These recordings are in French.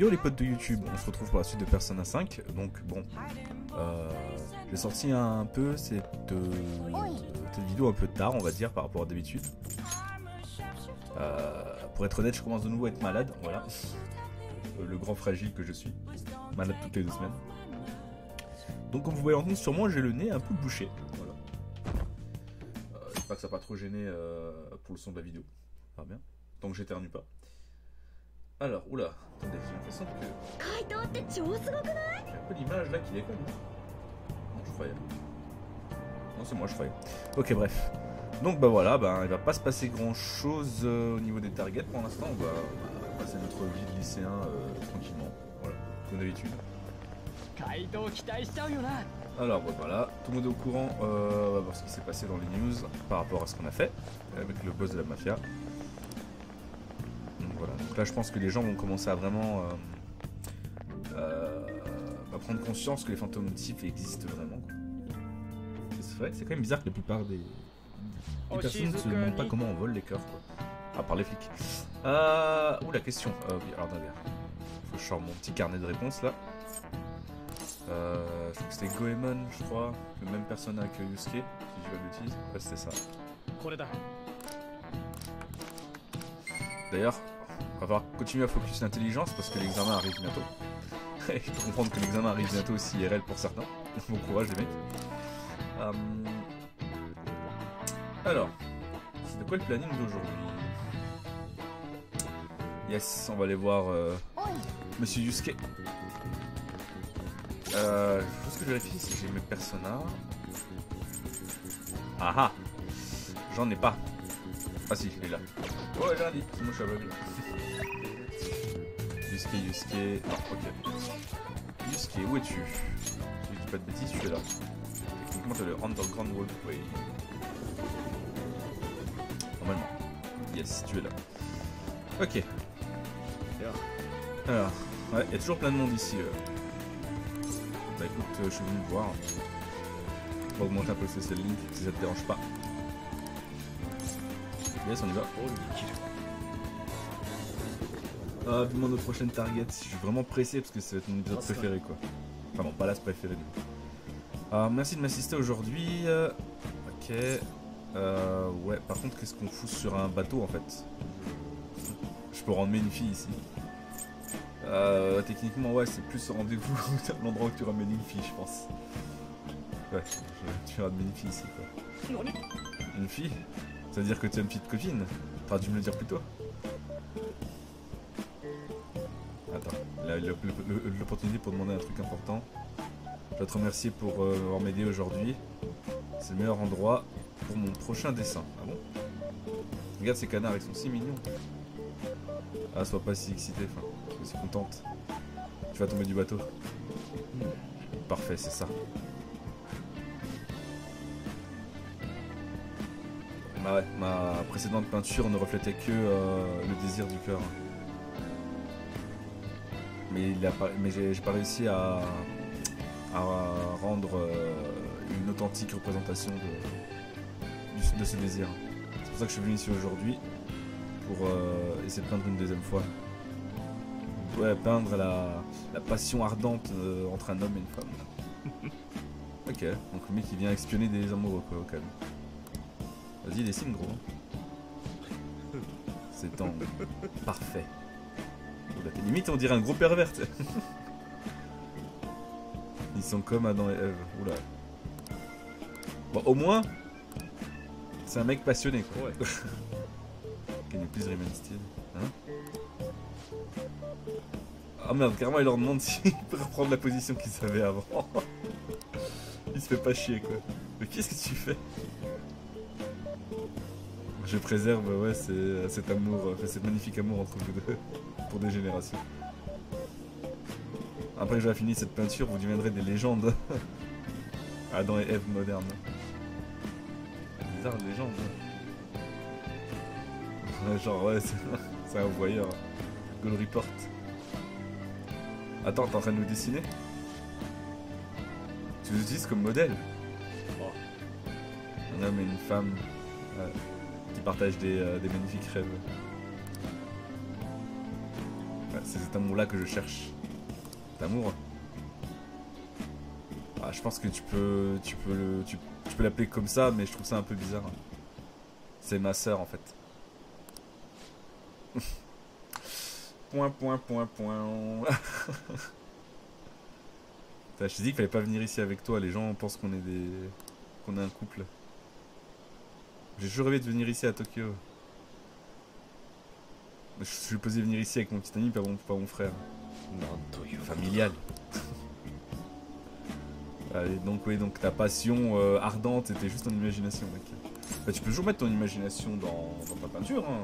Yo les potes de YouTube, on se retrouve pour la suite de Persona 5. Donc bon, j'ai sorti un peu cette vidéo un peu tard, on va dire, par rapport à d'habitude. Pour être honnête, je commence de nouveau à être malade, voilà. Le grand fragile que je suis, malade toutes les 2 semaines. Donc comme vous pouvez l'entendre sur moi, j'ai le nez un peu bouché. Voilà. J'espère que ça n'a pas trop gêné pour le son de la vidéo. Ça va bien, tant que j'éternue pas. Alors, oula, attendez, j'ai l'impression que... J'ai un peu l'image là qui déconne. Non, je croyais. Non, c'est moi, je croyais. Ok, bref. Donc, bah voilà, il va pas se passer grand chose au niveau des targets pour l'instant. On va passer notre vie de lycéen tranquillement. Voilà, comme d'habitude. Alors, bah voilà, tout le monde est au courant. On va voir ce qui s'est passé dans les news par rapport à ce qu'on a fait avec le boss de la mafia. Voilà. Donc là je pense que les gens vont commencer à vraiment prendre conscience que les fantômes types existent vraiment. C'est vrai que c'est quand même bizarre que la plupart des personnes ne se demandent pas comment on vole les cœurs, quoi. À part les flics. Ouh, la question. Oui, alors attendez. Faut que je sorte mon petit carnet de réponses là. Je crois que c'était Goemon, je crois. Le même personnage que Yusuke, si je dis pas de bêtises. Ouais, c'était ça. D'ailleurs, on va falloir continuer à focus l'intelligence parce que l'examen arrive bientôt. Je peux comprendre que l'examen arrive bientôt aussi IRL pour certains. Bon courage les mecs. Alors, c'est de quoi le planning d'aujourd'hui? Yes, on va aller voir Monsieur Yusuke. Faut que je vérifie si j'ai mes personnages. Ah ah, j'en ai pas. Ah si, il est là. Ouais, j'ai rien dit, c'est moi je suis aveugle. Yusuke. Non, ok. Yusuke, où es-tu? Si je dis pas de bêtises, tu es là. Techniquement, tu as le Underground Walkway. Normalement. Yes, tu es là. Ok. Alors, ouais, il y a toujours plein de monde ici. Bah écoute, je suis venu te voir. On va augmenter un peu le social link si ça te dérange pas. Yes, on y va. Dis-moi notre prochaine target. Je suis vraiment pressé parce que ça va être mon épisode préféré, quoi. Enfin bon, pas là, c'est préféré. Merci de m'assister aujourd'hui. Ok. Ouais, par contre, qu'est-ce qu'on fout sur un bateau en fait? Je peux ramener une fille ici. Techniquement, ouais, c'est plus rendez-vous l'endroit où tu ramènes une fille, je pense. Ouais, tu ramènes une fille ici, quoi. Une fille? Ça veut dire que tu as une petite copine? T'aurais dû me le dire plus tôt. Attends, là, l'opportunité pour demander un truc important. Je dois te remercier pour avoir m'aider aujourd'hui. C'est le meilleur endroit pour mon prochain dessin. Ah bon? Regarde ces canards, ils sont si mignons. Ah, sois pas si excité, enfin, sois si contente. Tu vas tomber du bateau. Parfait, c'est ça. Bah ouais, ma précédente peinture ne reflétait que le désir du cœur. Mais, j'ai pas réussi à rendre une authentique représentation de ce désir. C'est pour ça que je suis venu ici aujourd'hui, pour essayer de peindre une deuxième fois. Ouais, peindre la passion ardente entre un homme et une femme. Ok, donc le mec il vient espionner des amoureux, quoi, au calme. Vas-y, dessine, gros. C'est temps parfait. Limite, on dirait un gros pervers. Ils sont comme Adam et Ève. Oula. Bon, au moins, c'est un mec passionné, quoi. Ouais. Can you please remain still? Hein? Ah merde, carrément, il leur demande s'ils peuvent reprendre la position qu'ils avaient avant. Il se fait pas chier, quoi. Mais qu'est-ce que tu fais? Je préserve, ouais, cet amour, cet magnifique amour entre vous deux, pour des générations. Après que j'aurai fini cette peinture, vous deviendrez des légendes. Adam et Ève modernes. Bizarre, légende. Genre, ouais, c'est un voyeur. Goal report. Attends, t'es en train de nous dessiner? Tu nous utilises comme modèle? Un homme et une femme. Qui partagent des magnifiques rêves. Ouais. c'est cet amour-là que je cherche. Cet amour. Ah, je pense que tu peux l'appeler comme ça, mais je trouve ça un peu bizarre. C'est ma sœur en fait. Point. Je t'ai dit qu'il fallait pas venir ici avec toi. Les gens pensent qu'on est qu'on est un couple. J'ai toujours rêvé de venir ici à Tokyo. Je suis supposé venir ici avec mon petit ami, pas mon frère. Familial. Allez, donc oui, donc ta passion ardente était juste en imagination, mec. Bah, tu peux toujours mettre ton imagination dans ta peinture, hein.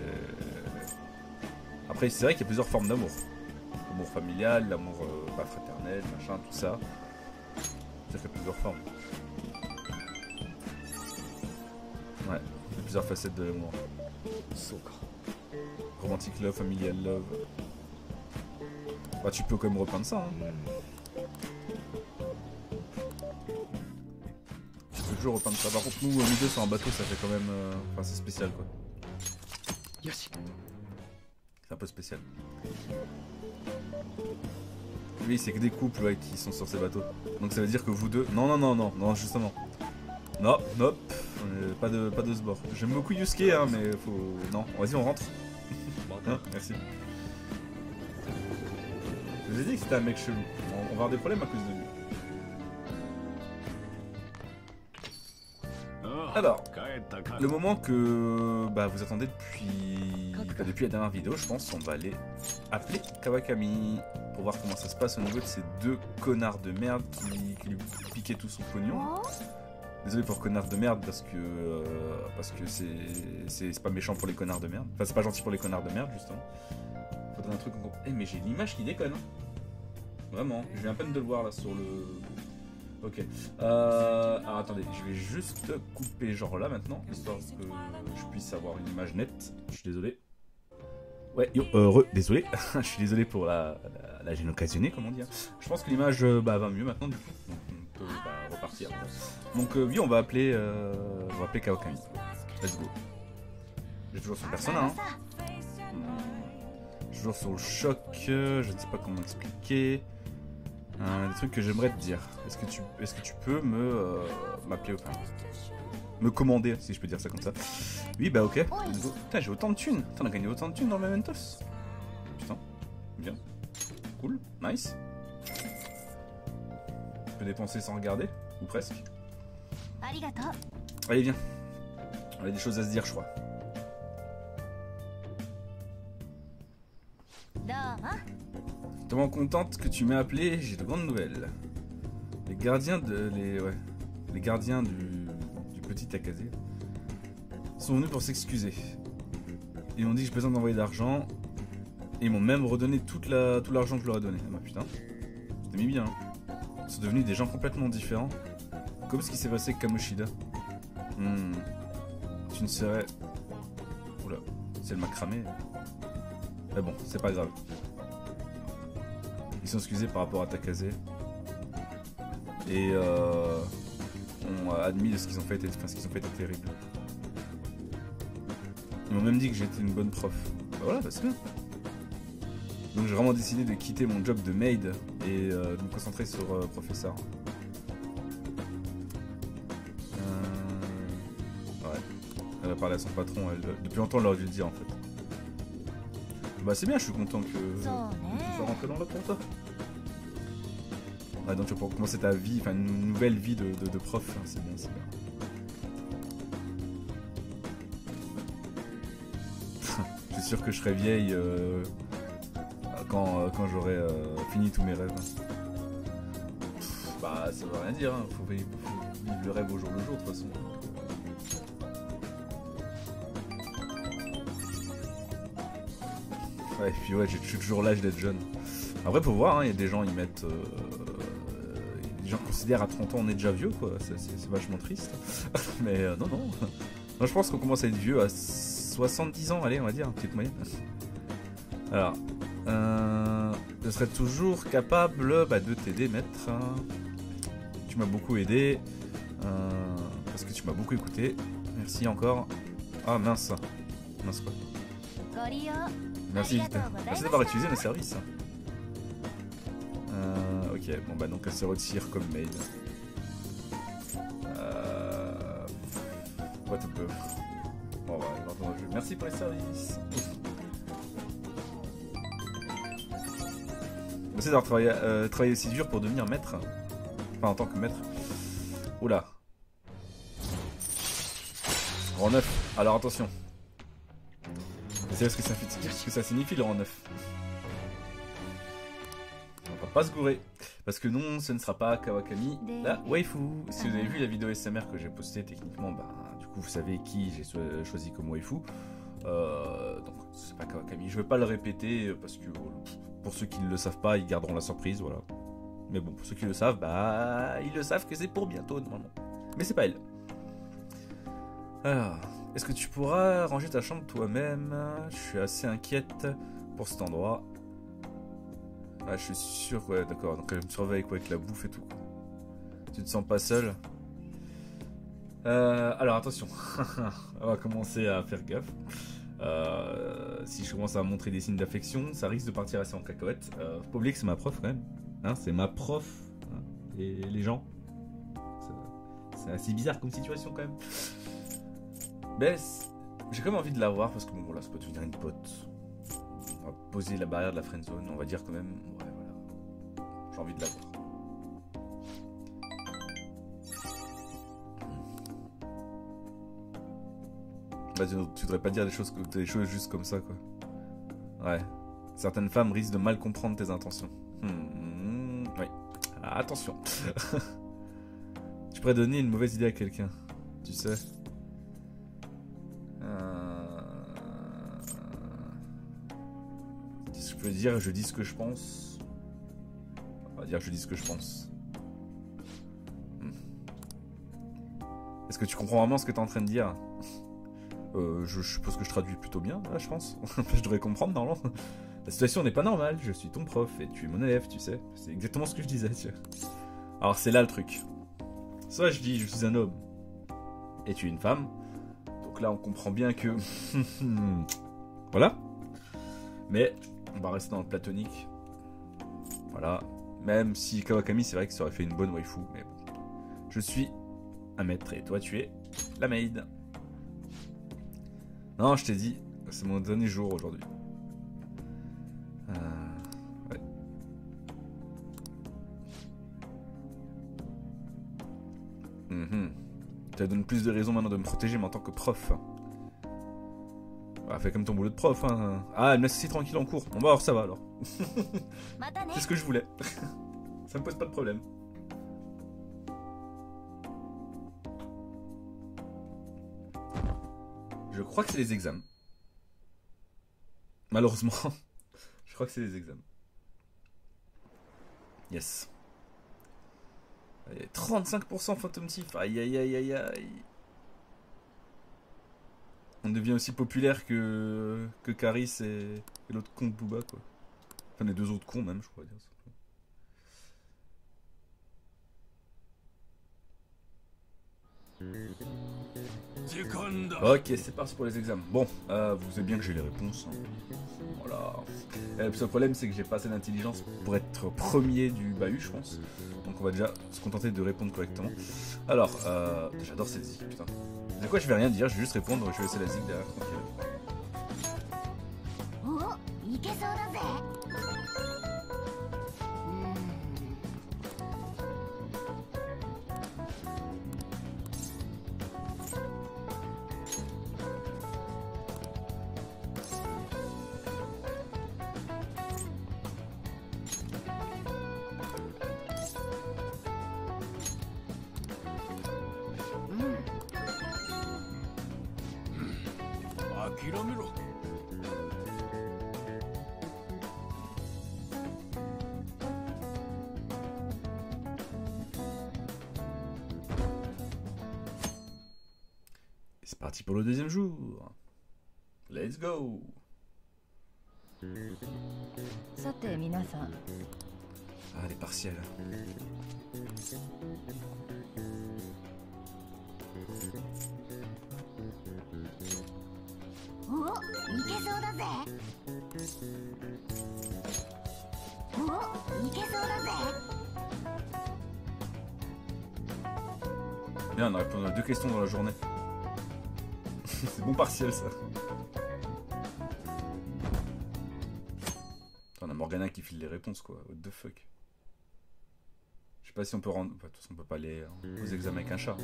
Après, c'est vrai qu'il y a plusieurs formes d'amour. L'amour familial, l'amour fraternel, machin, tout ça. Ça fait plusieurs formes. Ouais, il y a plusieurs facettes de l'amour. Romantic love, familial love. Bah, tu peux quand même repeindre ça, hein. Tu peux toujours repeindre ça. Par contre, nous deux sur un bateau, ça fait quand même. Enfin, c'est spécial, quoi. C'est un peu spécial. Oui, c'est que des couples ouais, qui sont sur ces bateaux. Donc ça veut dire que vous deux. Non, justement. Non, nope. Pas de ce bord. J'aime beaucoup Yusuke, hein, mais faut. Non, vas-y, on rentre. Hein, merci. Je vous ai dit que c'était un mec chelou. On va avoir des problèmes à cause de lui. Alors, le moment que vous attendez depuis la dernière vidéo, je pense, on va aller appeler Kawakami pour voir comment ça se passe au niveau de ces deux connards de merde qui lui piquaient tout son pognon. Désolé pour connard de merde parce que c'est pas méchant pour les connards de merde. Enfin, c'est pas gentil pour les connards de merde, justement. Faudrait un truc en... Eh, mais j'ai l'image qui déconne. Hein. Vraiment, je viens à peine de le voir là sur le... Ok. Alors attendez, je vais juste couper genre là maintenant, histoire que je puisse avoir une image nette. Je suis désolé. Ouais, désolé. Je suis désolé pour la gêne occasionnée, comme on dit. Hein. Je pense que l'image va mieux maintenant du coup. Donc on peut repartir. Donc oui, on va appeler Kawakami. Let's go. J'ai toujours son personnage. Hein. Toujours sur le choc. Je ne sais pas comment expliquer. Des trucs que j'aimerais te dire. Est-ce que tu peux m'appeler me commander, si je peux dire ça comme ça. Oui, bah ok. Putain, j'ai autant de thunes. Putain, on a gagné autant de thunes dans Mementos. Putain, bien. Cool, nice. Je peux dépenser sans regarder, ou presque. Allez, viens. On a des choses à se dire, je crois. Tellement contente que tu m'aies appelé, j'ai de grandes nouvelles. Les gardiens du petit Takase sont venus pour s'excuser. Ils m'ont dit que j'ai besoin d'envoyer d'argent. Et ils m'ont même redonné tout l'argent que je leur ai donné. Ah bah putain, c'était mis bien. Hein. Ils sont devenus des gens complètement différents. Comme ce qui s'est passé avec Kamoshida. Tu ne serais... Oula, c'est le macramé. Mais bon, c'est pas grave. Ils sont excusés par rapport à Takase. Et ont admis de ce qu'ils ont fait, était terrible. Ils m'ont même dit que j'étais une bonne prof. Bah voilà, bah c'est bien. Donc j'ai vraiment décidé de quitter mon job de maid et de me concentrer sur professeur. Ouais. Elle va parler à son patron. Depuis longtemps, elle aurait dû le dire en fait. Bah c'est bien, je suis content que tu sois rentré dans l'autre pour toi. Ouais, donc tu vas pouvoir commencer ta vie, enfin une nouvelle vie de prof, hein, c'est bien, c'est bien. Je suis sûr que je serai vieille quand j'aurai fini tous mes rêves. Bah ça veut rien dire, hein. Faut vivre le rêve au jour le jour de toute façon. Ouais, et puis ouais, j'ai toujours l'âge d'être jeune. Après, faut voir, hein, y a des gens, ils mettent. Les gens considèrent à 30 ans, on est déjà vieux, quoi. C'est vachement triste. Mais non. Moi, je pense qu'on commence à être vieux à 70 ans, allez, on va dire, petite moyenne. Alors, je serais toujours capable de t'aider, maître. Tu m'as beaucoup aidé. Parce que tu m'as beaucoup écouté. Merci encore. Ah, mince. Mince, quoi. Merci, merci d'avoir utilisé nos services. Ok, bon bah donc elle se retire comme mail. What a peu. Bon ouais, maintenant je... Merci pour les services. Merci d'avoir travaillé aussi dur pour devenir maître. Enfin en tant que maître. Oula. Rang 9. Alors attention. Vous savez ce que ça signifie le rang 9. On va pas se gourer. Parce que non, ce ne sera pas Kawakami la waifu. Si vous avez vu la vidéo SMR que j'ai postée, techniquement, bah, du coup vous savez qui j'ai choisi comme waifu. Donc c'est pas Kawakami. Je vais pas le répéter parce que pour ceux qui ne le savent pas, ils garderont la surprise, voilà. Mais bon, pour ceux qui le savent, bah ils le savent que c'est pour bientôt normalement. Mais c'est pas elle. Alors, est-ce que tu pourras ranger ta chambre toi-même? Je suis assez inquiète pour cet endroit. Ah, je suis sûr, ouais, d'accord. Donc elle me surveille quoi, avec la bouffe et tout. Quoi. Tu te sens pas seul? Alors attention, on va commencer à faire gaffe. Si je commence à montrer des signes d'affection, ça risque de partir assez en cacahuète. Faut pas oublier que c'est ma prof quand même. Hein, c'est ma prof. Hein, et les gens. C'est assez bizarre comme situation quand même. Mais j'ai quand même envie de la voir parce que bon voilà, ça peut devenir une pote. On va poser la barrière de la friendzone, on va dire quand même. Ouais voilà. J'ai envie de la voir. Bah, tu devrais pas dire des choses juste comme ça quoi. Ouais. Certaines femmes risquent de mal comprendre tes intentions. Oui. Attention. Tu pourrais donner une mauvaise idée à quelqu'un. Tu sais. Je peux dire je dis ce que je pense. On va dire je dis ce que je pense. Est-ce que tu comprends vraiment ce que tu es en train de dire? Je suppose que je traduis plutôt bien, là, je pense. Je devrais comprendre, normalement. La situation n'est pas normale, je suis ton prof et tu es mon élève, tu sais. C'est exactement ce que je disais, tu vois. Alors, c'est là le truc. Soit je dis je suis un homme et tu es une femme. Donc là, on comprend bien que... Voilà. Mais on va rester dans le platonique. Voilà. Même si Kawakami, c'est vrai que ça aurait fait une bonne waifu. Mais bon. Je suis un maître et toi, tu es la maid. Non, je t'ai dit, c'est mon dernier jour aujourd'hui. Ouais. Ça donne plus de raisons maintenant de me protéger, mais en tant que prof. Bah, fais comme ton boulot de prof. Hein. Ah, elle me laisse aussi tranquille en cours. Bon, bah alors ça va alors. C'est ce que je voulais. Ça me pose pas de problème. Je crois que c'est les examens. Malheureusement. Je crois que c'est les examens. Yes. 35% Phantom Thief. Aïe aïe aïe aïe aïe. On devient aussi populaire que Caris et l'autre con de Booba quoi. Enfin les deux autres cons même je crois dire ça. Ok, c'est parti pour les examens. Bon, vous savez bien que j'ai les réponses. Hein. Voilà. Le seul problème, c'est que j'ai pas assez d'intelligence pour être premier du bahut, je pense. Donc on va déjà se contenter de répondre correctement. Alors, j'adore cette zik, putain. C'est quoi, je vais rien dire, je vais juste répondre, je vais laisser la zik derrière. C'est parti pour le deuxième jour. Let's go. Ah, les partiels. Bien, on a répondu à 2 questions dans la journée. C'est bon partiel ça. On a Morgana qui file les réponses quoi. What the fuck. Je sais pas si on peut rendre. Enfin, de toute façon on peut pas aller aux examens avec un chat.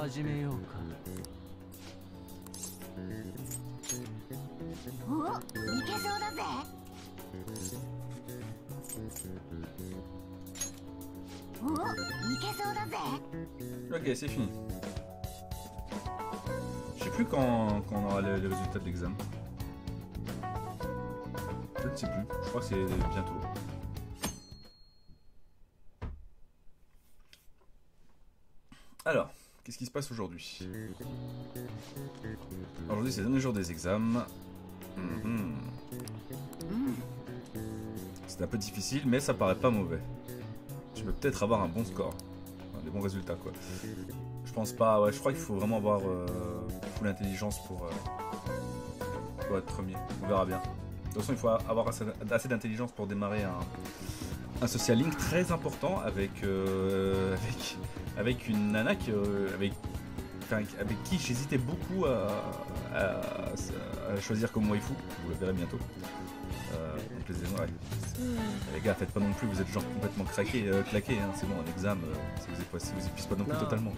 Ok, c'est fini. Je sais plus quand on aura les résultats de l'examen. Je ne sais plus. Je crois que c'est bientôt. Alors, qu'est-ce qui se passe aujourd'hui? Aujourd'hui, c'est le dernier jour des examens. C'est un peu difficile, mais ça paraît pas mauvais. Je peux peut-être avoir un bon score. Enfin, des bons résultats, quoi. Je pense pas... Ouais, je crois qu'il faut vraiment avoir full intelligence pour être premier. On verra bien. De toute façon, il faut avoir assez d'intelligence pour démarrer un social link très important avec une nana avec qui j'hésitais beaucoup à choisir comme waifu. Vous le verrez bientôt. Donc ouais. Les gars, faites pas non plus, vous êtes genre complètement claqués, hein, c'est bon, en examen, si vous épuisez pas non plus totalement.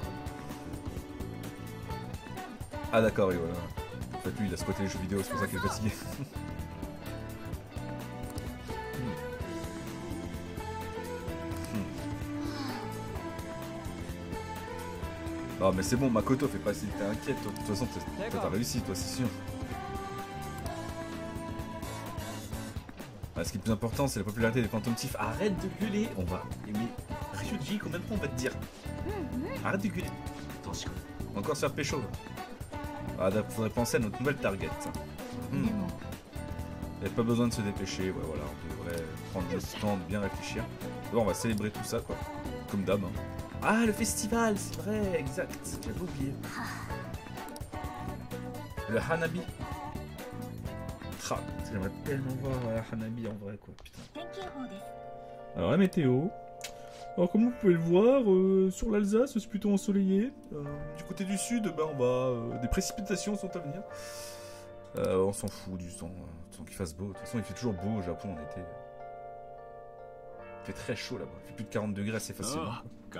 Ah d'accord, oui, voilà. En fait, lui, il a spoté les jeux vidéo, c'est pour ça qu'il est fatigué. Non mais c'est bon, Makoto, fais pas si t'es inquiète, toi. De toute façon, toi t'as réussi, toi, c'est sûr. Ah, ce qui est le plus important, c'est la popularité des Phantom Thief. Arrête de gueuler, on va... Mais Ryuji, combien de fois on va te dire? Arrête de gueuler. On va encore se faire pécho. Ah, faudrait penser à notre nouvelle target. Il n'y a pas besoin de se dépêcher, ouais, voilà, on devrait prendre le temps de bien réfléchir. D'abord, on va célébrer tout ça, quoi. Comme d'hab, hein. Ah, le festival, c'est vrai, exact, j'avais oublié. Le Hanabi. J'aimerais tellement voir la Hanabi en vrai, quoi, putain. Alors, la météo. Alors, comme vous pouvez le voir, sur l'Alsace, c'est plutôt ensoleillé. Du côté du sud, ben, des précipitations sont à venir. On s'en fout du temps qu'il fasse beau. De toute façon, il fait toujours beau au Japon en été. Il fait très chaud là-bas. Il fait plus de 40 degrés assez facilement.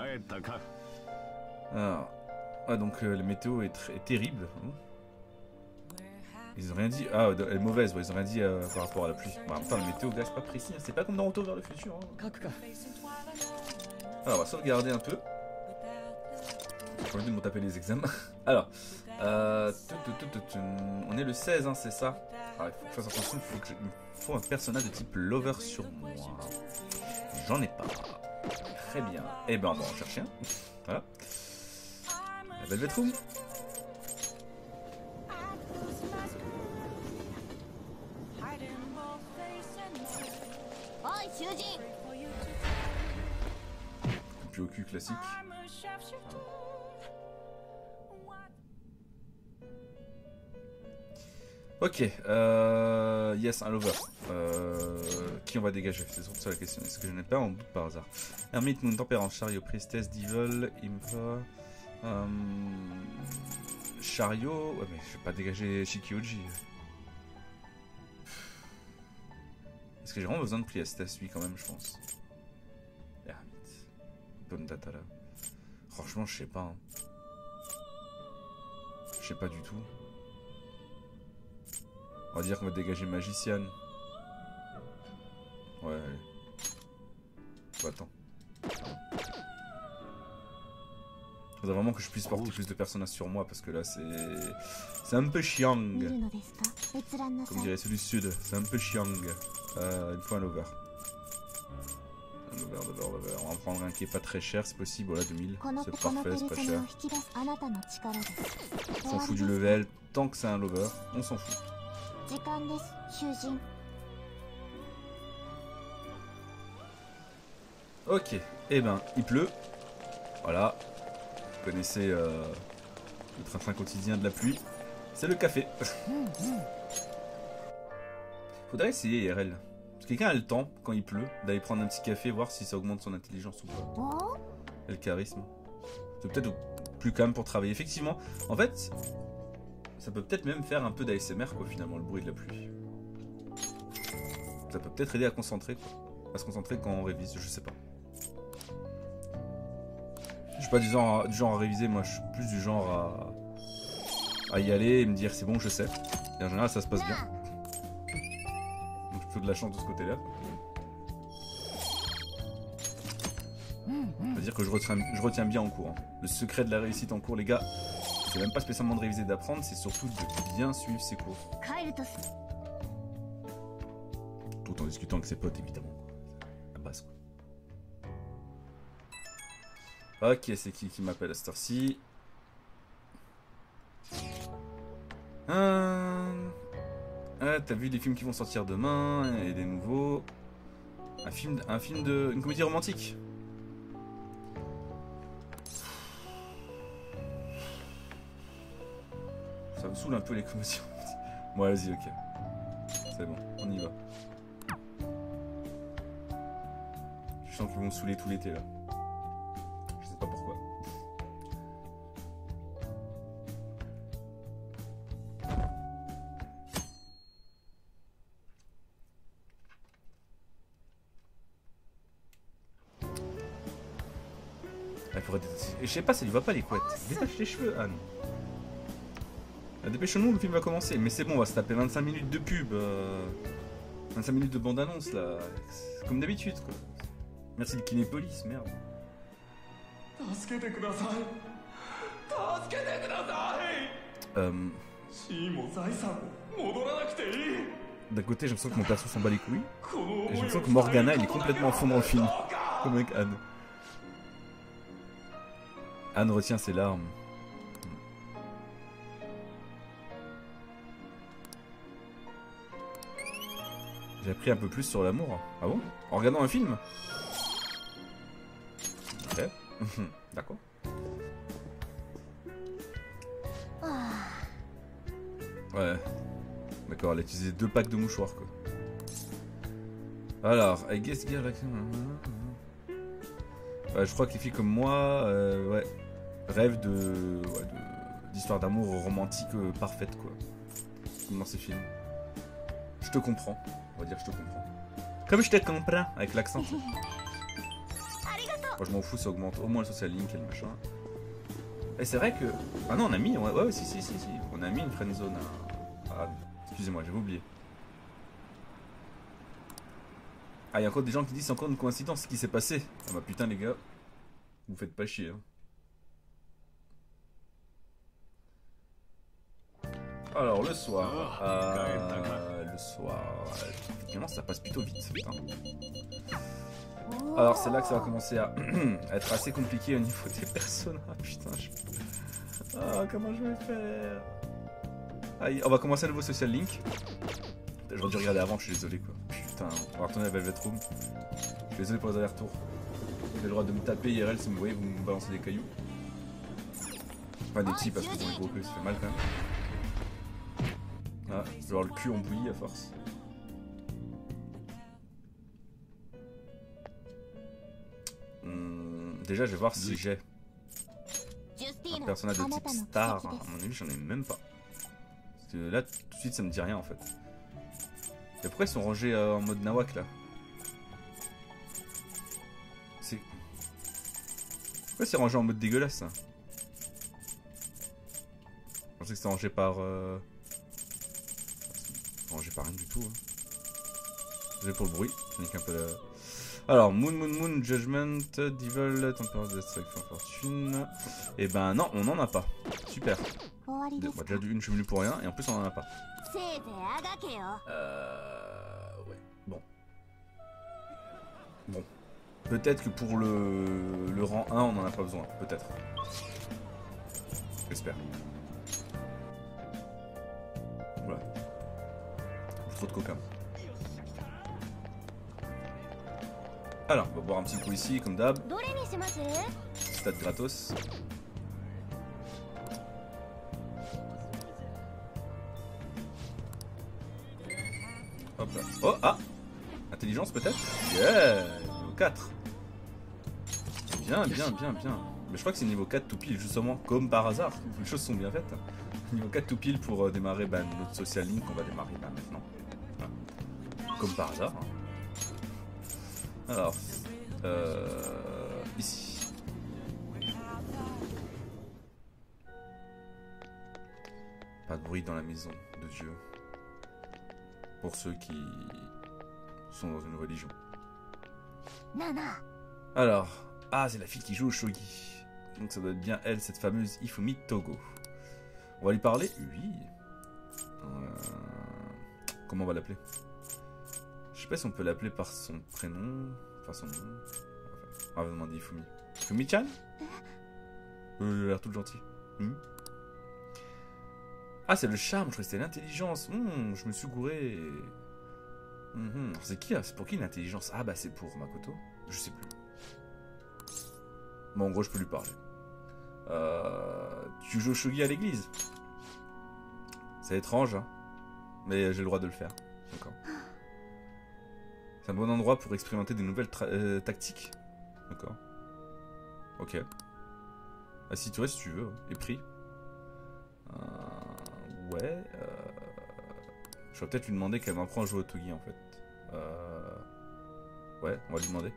Ah, donc la météo est terrible. Ils ont rien dit. Ah, elle est mauvaise, ouais, ils ont rien dit par rapport à la pluie. Bon, enfin, la météo, gars, c'est pas précis. Hein. C'est pas comme dans Retour vers le futur. Hein. Alors, on va sauvegarder un peu. J'ai envie de me taper les examens. Alors, on est le 16, hein, c'est ça. Alors, il faut que je fasse attention, il me faut un personnage de type lover sur moi. J'en ai pas. Très bien. Eh ben, on va en chercher un. Voilà. La Velvet Room. Puis au cul classique. Ok, yes, un lover. Qui on va dégager? C'est surtout ça la question. Est-ce que je n'ai pas en doute par hasard? Hermite, Moon, Tempérance, Chariot, Priestess, Devil, Impa. Chariot. Ouais, mais je vais pas dégager Shikioji. Est-ce que j'ai vraiment besoin de Priestess, lui, quand même, je pense? Hermite. Bonne data là. Franchement, je sais pas. Hein. Je sais pas du tout. On va dire qu'on va dégager Magician. Ouais, allez. Bon, attends. Faudrait vraiment que je puisse porter plus de personnages sur moi parce que là c'est un peu chiang. Comme dirait celui du sud, c'est un peu chiang. Il me faut un lover. Un lover. On va en prendre un qui est pas très cher, c'est possible. Voilà, 2000. C'est parfait, c'est pas cher. On s'en fout du level. Tant que c'est un lover, on s'en fout. Ok, et ben il pleut. Voilà. Vous connaissez le train-train quotidien de la pluie. C'est le café. Faudrait essayer IRL. Parce que quelqu'un a le temps, quand il pleut, d'aller prendre un petit café, voir si ça augmente son intelligence ou pas. Et le charisme. C'est peut-être plus calme pour travailler. Effectivement, en fait, ça peut peut-être même faire un peu d'ASMR, quoi, finalement, le bruit de la pluie. Ça peut peut-être aider à concentrer, quoi. À se concentrer quand on révise, je sais pas. Je suis pas du genre à réviser, moi je suis plus du genre à y aller et me dire c'est bon, je sais. Et en général, ça se passe bien. Donc plutôt de la chance de ce côté-là. C'est-à-dire que je retiens bien en cours. Hein. Le secret de la réussite en cours, les gars, c'est même pas spécialement de réviser, d'apprendre, c'est surtout de bien suivre ses cours. Tout en discutant avec ses potes, évidemment. La base, quoi. Ok, c'est qui m'appelle à cette heure-ci? Ah, t'as vu des films qui vont sortir demain et des nouveaux. Une comédie romantique. Ça me saoule un peu les comédies romantiques. Bon, vas-y, ok. C'est bon, on y va. Je sens qu'ils vont me saouler tout l'été là. Je sais pas pourquoi. Je sais pas, ça lui va pas les couettes. Détache les cheveux, Anne. Dépêchons-nous, le film va commencer. Mais c'est bon, on va se taper 25 minutes de pub. 25 minutes de bande-annonce là. Comme d'habitude quoi. Merci le Kinépolis, merde. D'un côté, j'ai l'impression que mon perso s'en bat les couilles. Et j'ai l'impression que Morgana, il est complètement à fond dans le film. Comme avec Anne. Anne retient ses larmes. J'ai appris un peu plus sur l'amour. Ah bon? En regardant un film? Ok. D'accord. Ouais. D'accord, elle a utilisé 2 packs de mouchoirs quoi. Alors, I guess girl like... Ouais, je crois que les filles comme moi, ouais, rêvent d'histoire d'amour romantique parfaite quoi. Comme dans ces films. Je te comprends. On va dire que je te comprends. Comme je te comprends avec l'accent. Moi je m'en fous, ça augmente au moins le social link et le machin. Et c'est vrai que... Ah non, on a mis... Ouais, si. On a mis une friendzone à... Excusez-moi, j'avais oublié. Ah, il y a encore des gens qui disent c'est encore une coïncidence ce qui s'est passé. Ah bah putain les gars, vous faites pas chier. Hein. Alors le soir, effectivement ça passe plutôt vite. Putain. Alors c'est là que ça va commencer à être assez compliqué au niveau des personnages. Putain, ah comment je vais faire? Allez, on va commencer un nouveau social link. J'aurais dû regarder avant, je suis désolé quoi. Putain, on va retourner à Velvet Room. Je suis désolé pour les allers-retours. Vous avez le droit de me taper IRL si vous me voyez, vous me balancez des cailloux. Enfin des petits parce que bon, les gros que ça fait mal quand même. Ah, je vais avoir le cul en bouillie à force. Déjà, je vais voir si j'ai un personnage de type star. À mon avis, j'en ai même pas. Parce que là, tout de suite, ça me dit rien en fait. Et pourquoi ils sont rangés en mode nawak là? Pourquoi c'est rangé en mode dégueulasse ça? Je pensais que c'était rangé par... Rangé par rien du tout. Hein. Désolé pour le bruit, je nique un peu la... Alors, Moon, Judgment, Devil, Tempérance, Destruction, Fortune... Et ben non, on en a pas. Super. Bon, déjà d'une, je suis venu pour rien, et en plus on en a pas. Ouais, bon. Bon. Peut-être que pour le rang 1, on en a pas besoin. Peut-être. J'espère. Voilà. Trop de coca. Alors, on va boire un petit coup ici, comme d'hab. Stade gratos. Hop là. Oh, ah! Intelligence peut-être? Yeah! Niveau 4. Bien, bien, bien, bien. Mais je crois que c'est niveau 4 tout pile, justement, comme par hasard. Les choses sont bien faites. Niveau 4 tout pile pour démarrer notre social link qu'on va démarrer là maintenant. Voilà. Comme par hasard. Alors, ici. Pas de bruit dans la maison de Dieu. Pour ceux qui sont dans une religion. Alors, ah, c'est la fille qui joue au shogi. Donc ça doit être bien elle, cette fameuse Hifumi Togo. On va lui parler? Oui. Comment on va l'appeler? Je sais pas si on peut l'appeler par son prénom, par son nom. On va demander Hifumi. Hifumi-chan? Il a l'air tout gentil. Ah, c'est le charme, je crois que c'était l'intelligence. Je me suis gouré. C'est qui là? C'est pour qui l'intelligence? Ah bah c'est pour Makoto. Je sais plus. Bon, en gros, je peux lui parler. Tu joues au shogi à l'église? C'est étrange, hein. Mais j'ai le droit de le faire. D'accord. C'est un bon endroit pour expérimenter des nouvelles tactiques. D'accord. Ok. Assis-toi si tu veux. Et prie. Ouais. Je vais peut-être lui demander qu'elle m'apprend à jouer au Togi en fait. Ouais, on va lui demander.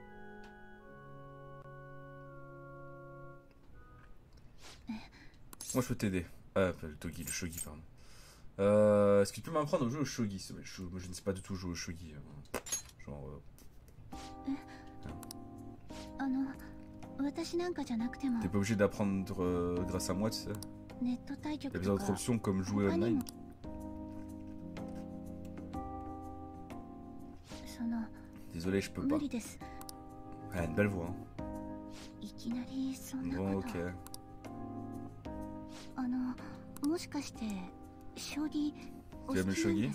Moi je peux t'aider. Le Togi, le Shogi, pardon. Est-ce que tu peux m'apprendre à jouer au Shogi? Moi je ne sais pas du tout jouer au Shogi. Genre. T'es pas obligé d'apprendre grâce à moi, tu sais. Il y a des autres options comme jouer online. Désolé, je peux pas. Elle a une belle voix. Bon, ok. Tu aimes le shogi?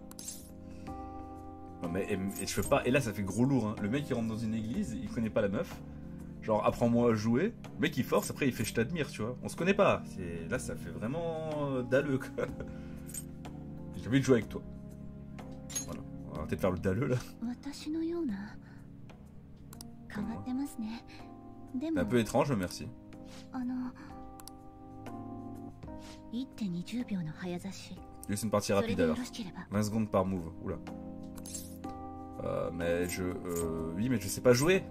Non mais et je peux pas. Et là ça fait gros lourd. Hein. Le mec il rentre dans une église, il connaît pas la meuf. Genre apprends-moi à jouer. Le mec il force, après il fait je t'admire, tu vois. On se connaît pas. Là ça fait vraiment dalleux quoi. J'ai envie de jouer avec toi. Voilà. On va arrêter de faire le dalleux là. C'est un peu étrange, merci. Juste une partie rapide alors. 20 secondes par move. Oula. Oui, mais je sais pas jouer.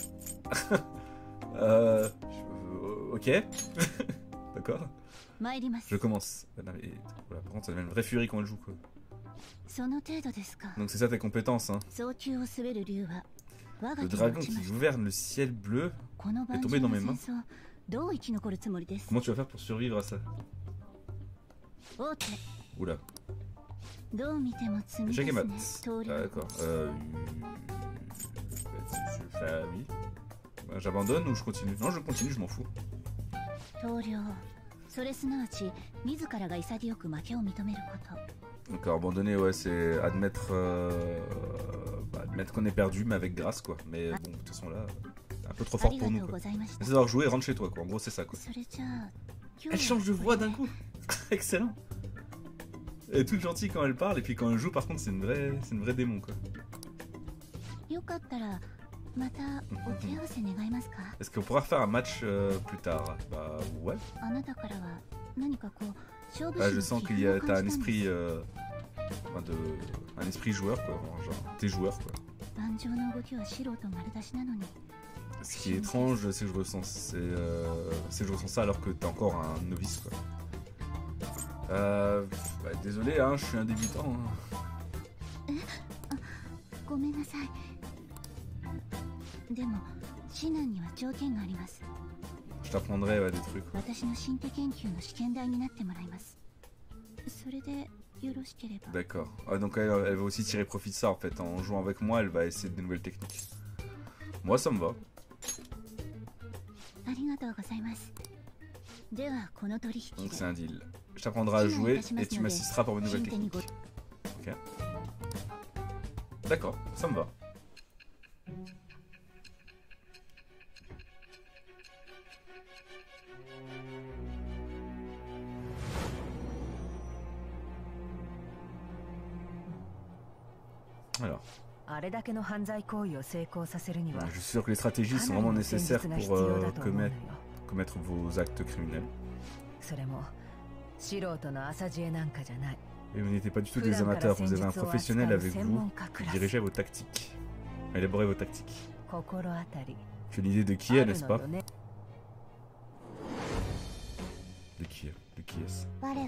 Ok. D'accord. Je commence. Voilà, par contre, ça devient une vraie furie quand elle joue quoi. Donc c'est ça tes compétences, hein. Le dragon qui gouverne le ciel bleu est tombé dans mes mains. Comment tu vas faire pour survivre à ça? Oula. Échec et mat. D'accord. Oui. J'abandonne ou je continue? Non, je continue, je m'en fous. D'accord, abandonner, ouais, c'est admettre, admettre qu'on est perdu, mais avec grâce, quoi. Mais bon, de toute façon, là, un peu trop fort pour nous, quoi. Essaie d'avoir joué et rentre chez toi, quoi. En gros, c'est ça, quoi. Elle change de voix d'un coup. Excellent. Elle est toute gentille quand elle parle, et puis quand elle joue, par contre, c'est une vraie démon, quoi. Est-ce qu'on pourra faire un match plus tard? Bah ouais. Bah, je sens qu'il y a t'as un esprit un esprit joueur quoi, genre t'es joueur quoi. Ce qui est étrange, c'est que je ressens ça alors que t'es encore un novice quoi. Désolé hein, je suis un débutant. Hein. Je t'apprendrai des trucs. D'accord. Ah, donc elle va aussi tirer profit de ça en fait. En jouant avec moi, elle va essayer des nouvelles techniques. Moi, ça me va. Donc c'est un deal. Je t'apprendrai à jouer et tu m'assisteras pour mes nouvelles techniques. Ok. D'accord, ça me va. Alors. Je suis sûr que les stratégies sont vraiment nécessaires pour commettre vos actes criminels. Et vous n'étiez pas du tout des amateurs, vous avez un professionnel avec vous qui dirigeait vos tactiques. Élaborez vos tactiques. Tu as l'idée de qui est, n'est-ce pas? De qui est-ce?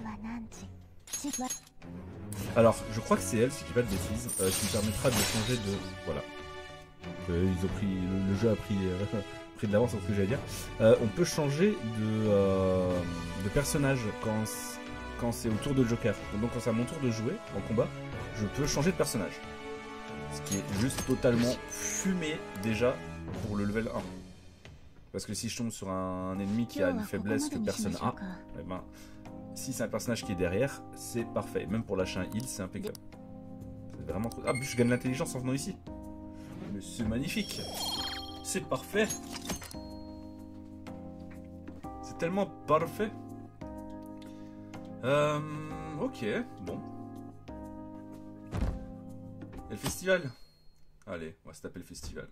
Alors, je crois que c'est elle, si je dis pas de bêtises, qui permettra de changer de... Voilà. Ils ont pris... Le jeu a pris, pris de l'avance sur ce que j'allais dire. On peut changer de personnage quand c'est au tour de Joker. Donc quand c'est à mon tour de jouer en combat, je peux changer de personnage. Ce qui est juste totalement fumé déjà pour le level 1. Parce que si je tombe sur un ennemi qui a une faiblesse que personne n'a, eh ben, si c'est un personnage qui est derrière, c'est parfait. Même pour lâcher un heal, c'est impeccable. C'est vraiment trop... Ah, je gagne l'intelligence en venant ici. Mais c'est magnifique. C'est parfait. C'est tellement parfait. Ok, bon. Et le festival? Allez, on va se taper le festival.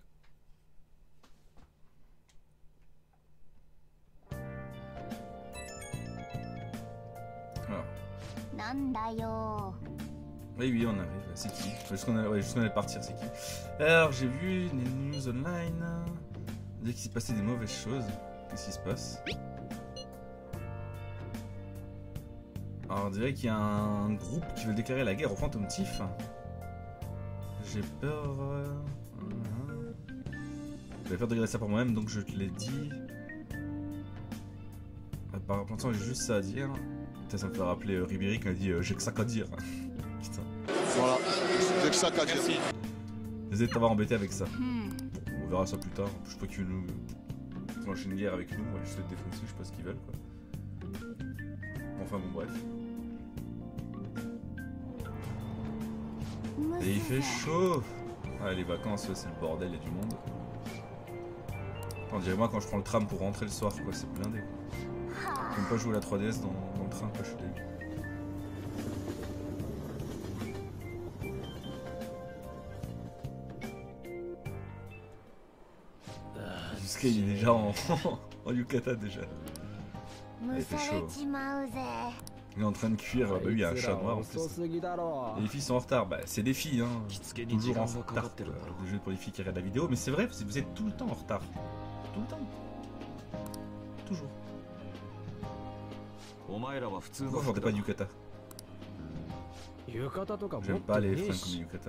Alors. Oui, on arrive. C'est qui? Juste qu'on allait partir, c'est qui? Alors, j'ai vu les news online. On dit qu'il s'est passé des mauvaises choses. Qu'est-ce qui se passe? Alors, on dirait qu'il y a un groupe qui veut déclarer la guerre au fantôme Tiff. J'ai peur... J'avais peur de regarder ça pour moi-même, donc je te l'ai dit. Par contre, j'ai juste ça à dire. Putain, ça me fait rappeler Ribéry qui a dit j'ai que ça qu'à dire. Putain. Voilà, j'ai que ça qu'à dire. Désolé de t'avoir embêté avec ça. On verra ça plus tard. Je peux qu'ils nous enclenchent une guerre avec nous. On va juste les défoncer, je sais pas ce qu'ils veulent quoi. Enfin bon, bref. Et il fait chaud. Ah, les vacances, c'est le bordel, il y a du monde. On dirait moi quand je prends le tram pour rentrer le soir, quoi, c'est blindé. Je peux même pas jouer à la 3DS dans le train, quoi, je suis dégoûté. Jusqu'à il est déjà en yukata déjà. Ah, il fait chaud. Il est en train de cuire, bah oui, il y a un chat noir en plus. Et les filles sont en retard, bah c'est des filles, hein. Toujours en retard. Désolé pour les filles qui regardent la vidéo, mais c'est vrai, vous êtes tout le temps en retard. Tout le temps. Toujours. Pourquoi vous vendez pas de yukata? J'aime pas les fringues comme yukata.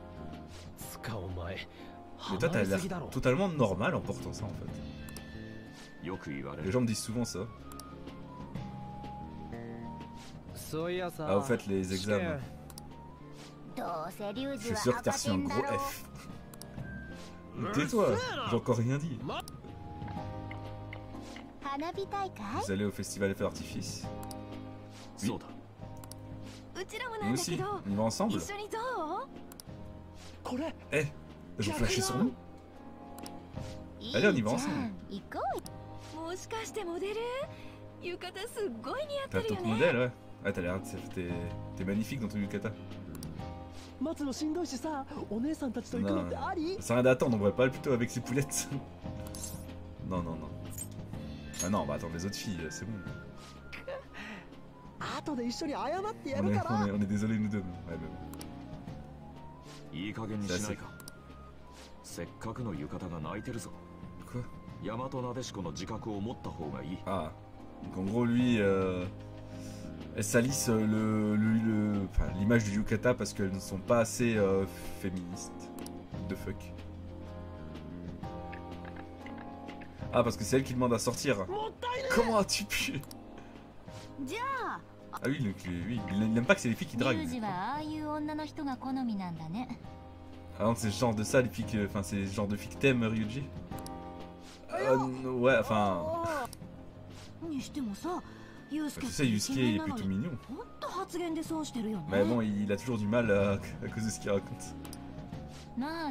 Mais toi t'as l'air totalement normal en portant ça en fait. Les gens me disent souvent ça. Ah, vous faites les examens. Je suis sûr que t'as reçu un gros F. Tais-toi, j'ai encore rien dit. Vous allez au festival des feux d'artifice? Oui. Nous aussi, on y va ensemble? Eh, ils ont flashé sur nous? Allez, on y va ensemble. T'as ton modèle, ouais. Ouais, t'as l'air... T'es magnifique dans ton yukata. Non, ça n'a rien d'attendre, on devrait pas aller plutôt avec ses poulettes. Non, non, non. Ah non, on va attendre les autres filles, c'est bon. On est désolé nous deux. Ouais, mais bon. C'est assez. Quoi? Ah. Donc en gros lui, elles salissent l'image du yukata parce qu'elles ne sont pas assez féministes. The fuck. Ah, parce que c'est elle qui demande à sortir. Comment as-tu pu? Ah oui, donc, oui, il n'aime pas que c'est les filles qui draguent. Ah non, c'est ce genre de ça, les filles que... Enfin, c'est ce genre de filles que t'aimes, Ryuji. Ouais, enfin... Tu sais, Yusuke il est plutôt mignon. Mais bon, il a toujours du mal à cause de ce qu'il raconte. Bah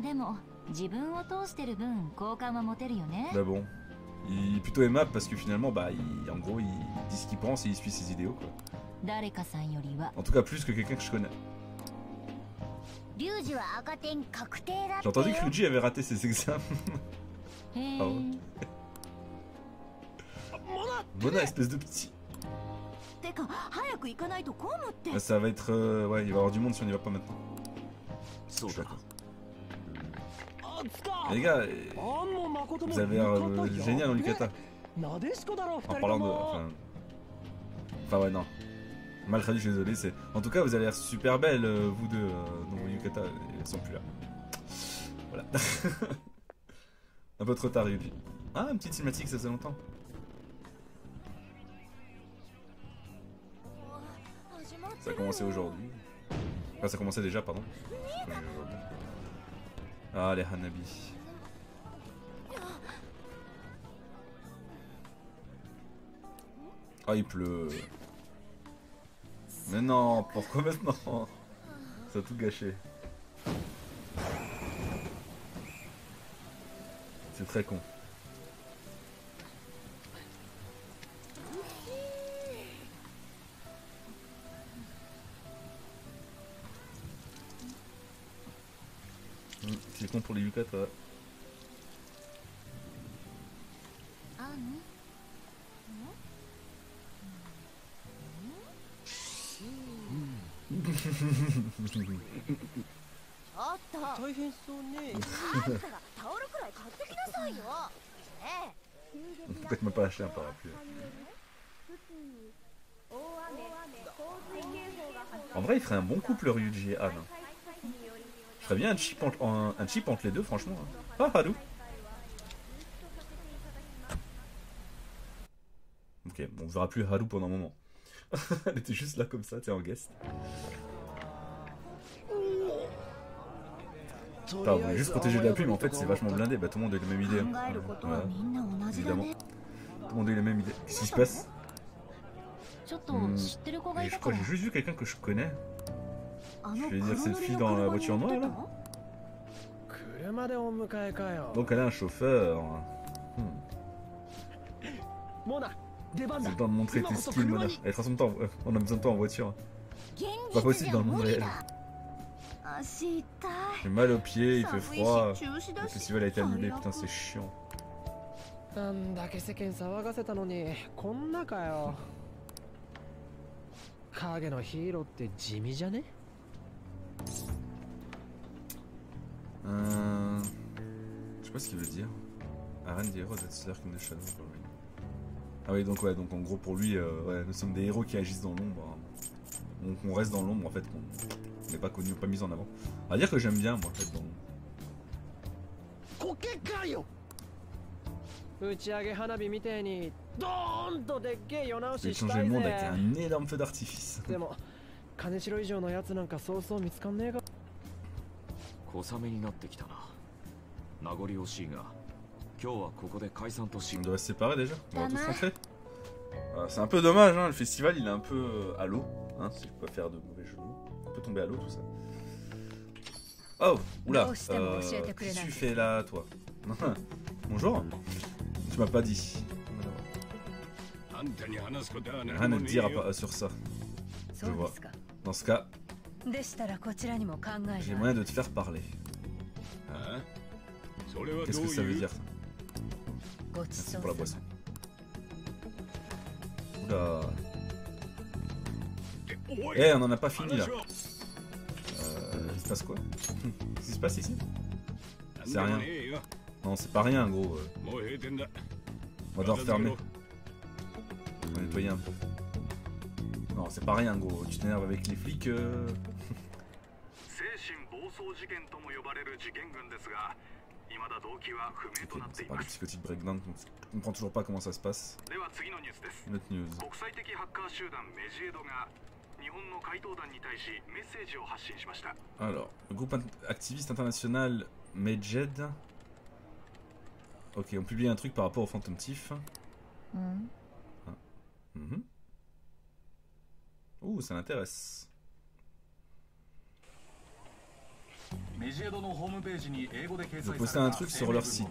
bon, il est plutôt aimable parce que finalement, bah, en gros, il dit ce qu'il pense et il suit ses idéaux, quoi. En tout cas, plus que quelqu'un que je connais. J'ai entendu que Ryuji avait raté ses examens. Ah ouais. Mona, espèce de petit. Ça va être... ouais, il va y avoir du monde si on n'y va pas maintenant. Je suis d'accord. Les gars, vous avez l'air génial en Yukata. En parlant de... Enfin ouais, non. Mal traduit, je suis désolé. En tout cas, vous avez l'air super belle, vous deux, dans vos Yukata. Elles sont plus là. Voilà. Un peu trop tard, Ryuji. Ah, une petite cinématique, ça faisait longtemps. Ça a commencé aujourd'hui. Enfin, ça a commencé déjà, pardon. Ah, les Hanabi. Ah, il pleut. Mais non, pourquoi maintenant? Ça a tout gâché. C'est très con. C'est con pour les yukata. Pourquoi tu m'as pas acheté un parapluie? En vrai, il ferait un bon couple Ryuji et Anne. Je ferais bien un chip entre les deux, franchement. Ah, Haru. Ok, bon, on verra plus Haru pendant un moment. Elle était juste là comme ça, t'es en guest. Putain, on voulait juste protéger de la pluie, mais en fait c'est vachement blindé. Bah tout le monde a eu la même idée. Voilà. Évidemment. Tout le monde a eu la même idée. Qu'est-ce qui se passe? Et je crois que j'ai juste vu quelqu'un que je connais. Je vais dire cette fille dans la voiture noire là. Donc elle a un chauffeur. C'est le temps de montrer tes skills, Mona. Elle trace son temps. On a besoin de toi en voiture. Pas possible dans le monde réel. J'ai mal aux pieds, il fait froid. Le festival a été annulé, putain c'est chiant. Je sais pas ce qu'il veut dire. Arène des héros that's lurking in the shadow. Ah oui, donc ouais, donc en gros pour lui, ouais, nous sommes des héros qui agissent dans l'ombre. Donc on reste dans l'ombre en fait, on n'est pas connu, pas mis en avant. On va dire que j'aime bien moi en fait dans... J'ai changé le monde avec un énorme feu d'artifice. On doit se séparer déjà. On va tous rentrer. C'est un peu dommage, hein. Le festival il est un peu à l'eau, hein, si je peux pas faire de mauvais jeux de mots. On peut tomber à l'eau tout ça. Oh, oula, qu'est-ce que tu fais là toi? Bonjour. Tu m'as pas dit. Rien à te dire sur ça. Je vois. Dans ce cas, j'ai moyen de te faire parler. Qu'est-ce que ça veut dire ça? Merci pour la boisson. Oula. Eh, on en a pas fini là. Il se passe quoi? Qu'est-ce qui se passe ici? C'est rien. Non, c'est pas rien, gros. On va devoir fermer. On va nettoyer un peu. Non, c'est pas rien, gros. Tu t'énerves avec les flics. Okay, ça parle de psychotique breakdown, donc je comprends toujours pas comment ça se passe. Notre news. Alors, le groupe activiste international Medjed. Ok, on publie un truc par rapport au Phantom Thief. Ouh, ça m'intéresse. Ils ont posté un truc sur leur site.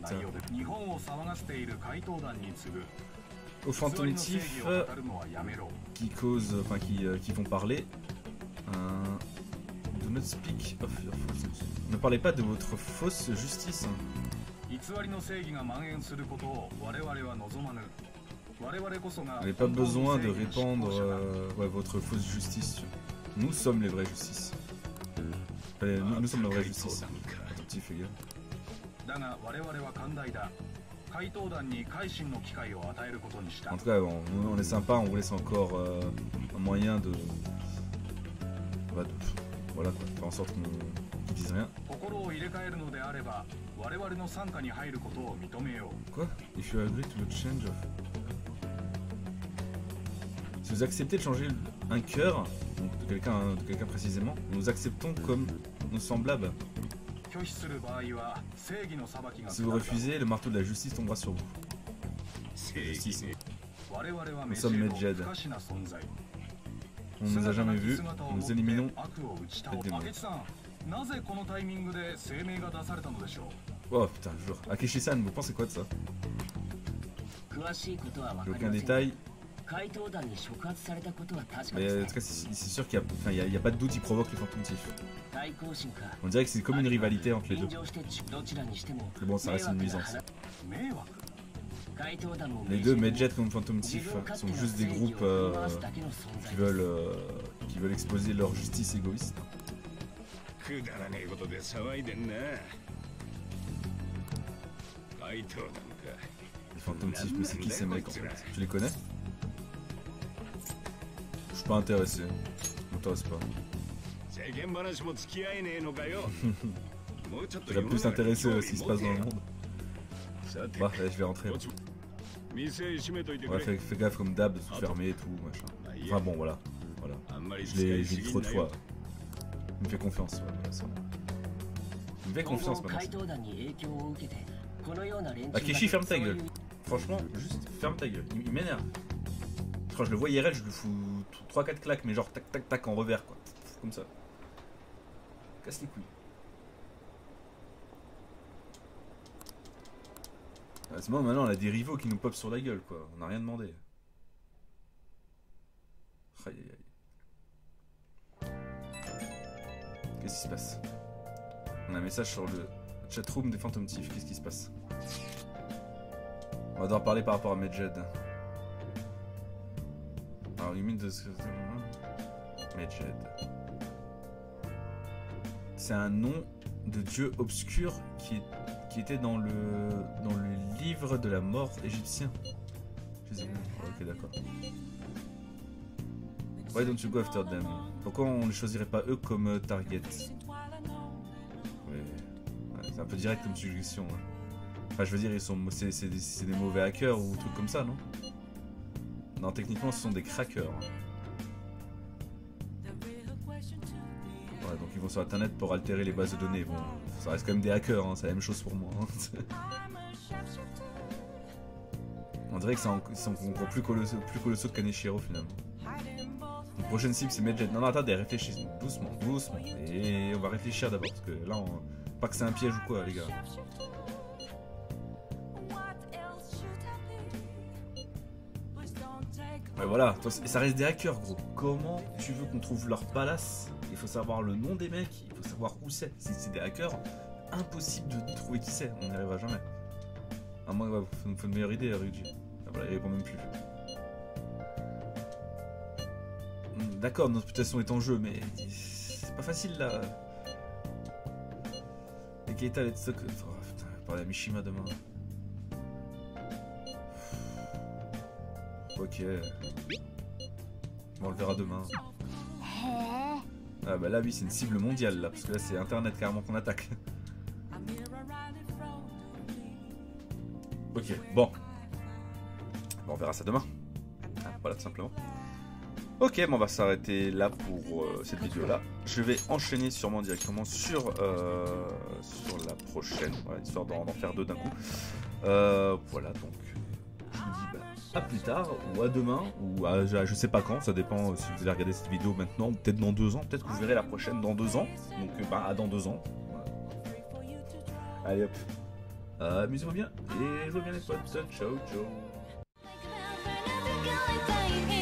Au Phantom Thief qui causent, enfin qui font parler. Do not speak of your false. Ne parlez pas de votre fausse justice. Vous n'avez pas besoin de répandre ouais, votre fausse justice. Nous sommes les vraies justices. Nous sommes la vraie justice. Petit fais gaffe. En tout cas, on est sympa, on vous laisse encore un moyen de... voilà quoi, faire en sorte qu'on ne dise rien. Quoi? If you agree to the change of... Si vous acceptez de changer un cœur, donc de quelqu'un précisément, nous acceptons comme nos semblables. Si vous refusez, le marteau de la justice tombera sur vous. Justice. Nous sommes Medjed. On ne nous a jamais vus, nous éliminons les démons. Oh putain, je jure. Akeshi-san, vous pensez quoi de ça? J'ai aucun détail. Mais en tout cas, c'est sûr qu'il n'y a pas de doute, il provoque les fantômes tifs. On dirait que c'est comme une rivalité entre les deux. Mais bon, ça reste une nuisance. Les deux, Medjed comme Phantom Thief, sont juste des groupes qui veulent exposer leur justice égoïste. Les Phantom Thief, mais c'est qui ces mecs en fait? Tu les connais? Je suis pas intéressé. Ça m'intéresse pas. J'aurais plus intéressé à ce qui se passe dans le monde. Bah, là, je vais rentrer. Ouais, fais gaffe comme d'hab, tout fermé et tout, machin. Enfin bon, voilà. Je l'ai dit trop de fois. Il me fait confiance. Ouais, voilà, ça. Il me fait confiance maintenant. Akeshi, ferme ta gueule. Franchement, juste ferme ta gueule. Il m'énerve. Quand je le vois IRL, je lui fous 3-4 claques, mais genre tac tac tac en revers quoi. Comme ça. Casse les couilles. Ah, c'est bon, maintenant on a des rivaux qui nous pop sur la gueule quoi. On n'a rien demandé. Aïe aïe aïe. Qu'est-ce qui se passe? On a un message sur le chatroom des Phantom Thief. Qu'est-ce qui se passe? On va devoir parler par rapport à Medjed. Alors, limite de ce que... Medjed. C'est un nom de dieu obscur qui était dans le livre de la mort égyptien. Je sais plus. Ok, d'accord. Why don't you go after them? Pourquoi on ne choisirait pas eux comme target? Ouais, c'est un peu direct comme suggestion. Hein. Enfin, je veux dire, c'est des mauvais hackers ou trucs comme ça, non? Non, techniquement, ce sont des crackers. Ouais, donc ils vont sur internet pour altérer les bases de données. Bon, ça reste quand même des hackers, hein, c'est la même chose pour moi. Hein. On dirait que c'est encore plus colossaux que Kaneshiro finalement. La prochaine cible c'est Medjed. Non, attendez, réfléchissez doucement. Et on va réfléchir d'abord, parce que là, pas que c'est un piège ou quoi, les gars. Ouais, voilà, et ça reste des hackers, gros. Comment tu veux qu'on trouve leur palace? Il faut savoir le nom des mecs, il faut savoir où c'est. Si c'est des hackers, impossible de trouver qui c'est, on n'y arrivera jamais. À moins qu'il nous faut une meilleure idée, Ryuji. Ah, voilà, il répond même plus. D'accord, notre réputation est en jeu, mais c'est pas facile là. Et Keita, let's talk. Oh, putain, je vais parler à Mishima demain. Ok. Bon, on le verra demain. Ah bah là oui c'est une cible mondiale là, parce que là c'est internet carrément qu'on attaque. Ok, bon. On verra ça demain. Ah, voilà tout simplement. Ok, bon on va s'arrêter là pour cette vidéo là. Je vais enchaîner sûrement directement sur la prochaine, voilà, histoire d'en faire deux d'un coup. Voilà donc. Je vous dis à plus tard, ou à demain, ou à je sais pas quand, ça dépend si vous allez regarder cette vidéo maintenant, ou peut-être dans 2 ans, peut-être que vous verrez la prochaine dans 2 ans, donc à dans 2 ans. Voilà. Allez hop, amusez-vous bien, et jouez bien les potes, ciao ciao.